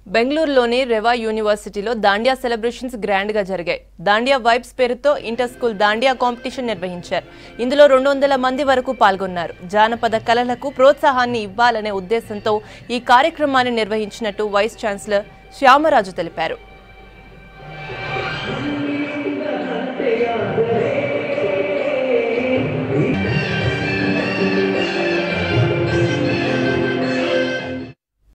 బెంగళూరులోని రెవా యూనివర్సిటీలో Dandiya celebrations grand గా జరిగాయి. దాండియా వైబ్స్ పేరుతో ఇంటర్ స్కూల్ దాండియా కాంపిటీషన్ నిర్వహించారు. ఇందులో 200 మంది వరకు పాల్గొన్నారు. జానపద కళలకు ప్రోత్సాహాన్ని ఇవ్వాలనే ఉద్దేశంతో ఈ కార్యక్రమాన్ని నిర్వహించినట్టు వైస్ ఛాన్సలర్ శ్యామరాజు తెలిపారు.